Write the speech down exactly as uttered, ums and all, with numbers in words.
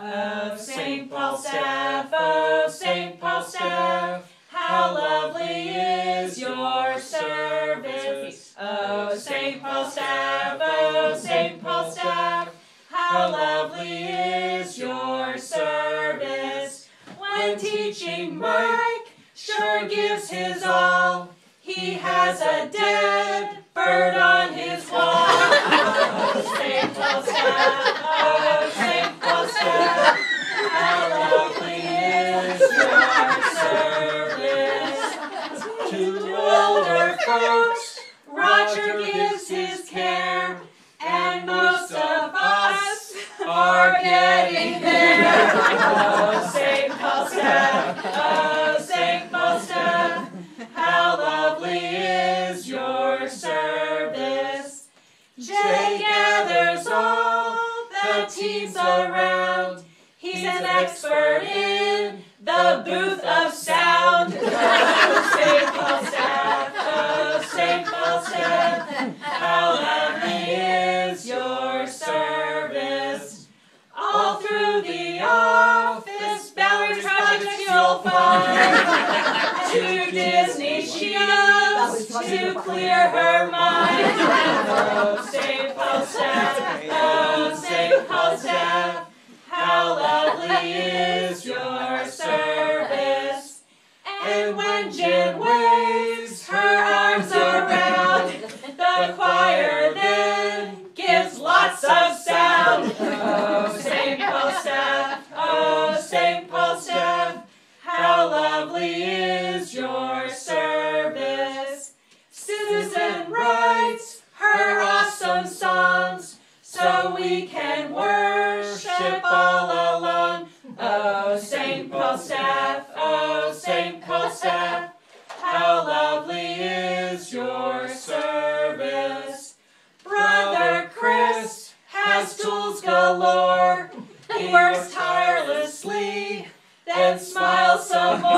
Oh, Saint Paul's staff, oh, Saint Paul's staff, how lovely is your service. Oh, Saint Paul's staff, oh, Saint Paul's staff, how lovely is your service. When teaching, Mike sure gives his all. He has a dead bird on his wall. Oh, Saint Paul's staff, oh, Saint Paul's staff, how lovely is your service. To older folks, Roger gives his care, and most of us are getting there. Oh, Saint Paul's staff, oh, Saint Paul's staff, how lovely is your service. Jay gathers all the teams around. He's an expert in the booth of sound. Oh, Saint Paul's staff, oh, Saint Paul's staff, how lovely is your service. All through the office, Valerie's projects you'll find. To Disney she goes to clear her mind. Oh, Saint Paul's staff, oh, Saint Paul's staff, how lovely is your service. And when Jen waves her arms around, the choir then gives lots of sound. Oh, Saint Paul's staff, oh, Saint Paul's staff, how lovely is your service. Susan writes her awesome songs so we can worship all along. Oh, Saint Paul's staff, oh, Saint Paul's staff, how lovely is your service. Brother Chris has tools galore. He works tirelessly, then smiles some more.